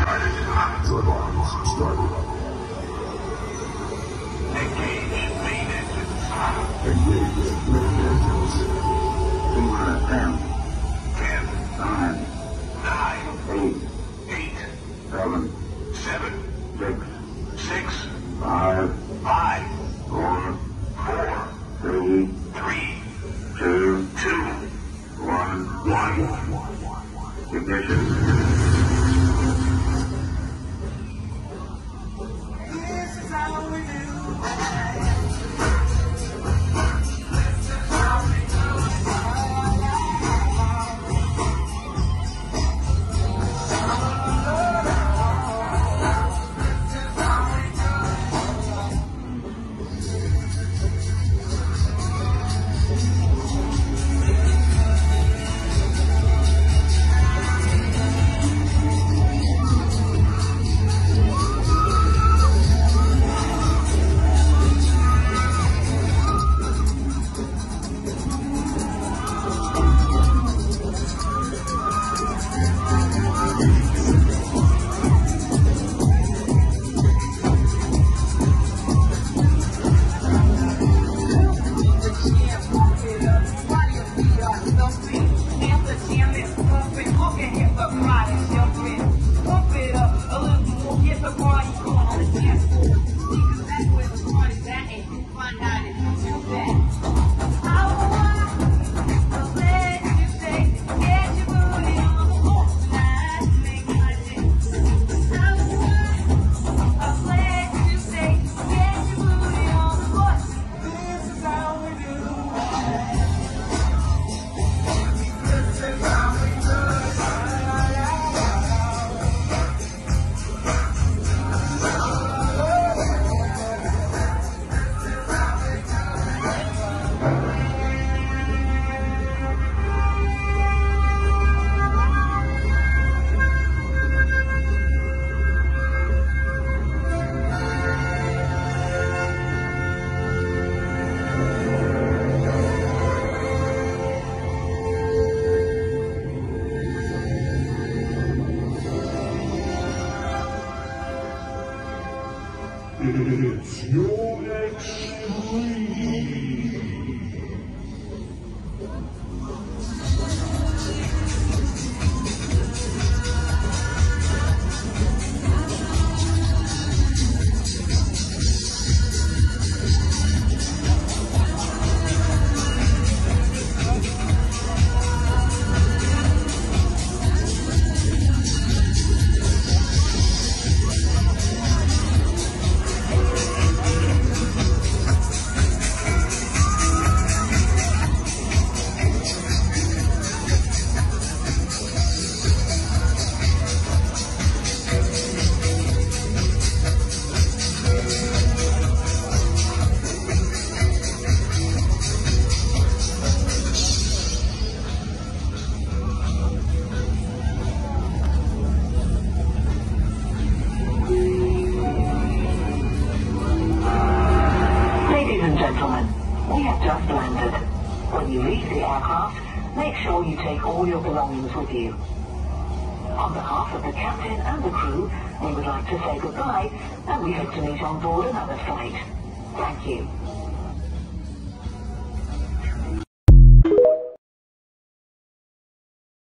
Alarms started. Engage main engines. Engage main engines. 10, 9, 9, 8, 8, 7, 7, 6, 6, 5, 5, 4, 4, 3, 3, 2, 2, 1. Ignition. It's your extreme. We have just landed. When you leave the aircraft, make sure you take all your belongings with you. On behalf of the captain and the crew, we would like to say goodbye, and we hope to meet on board another flight. Thank you.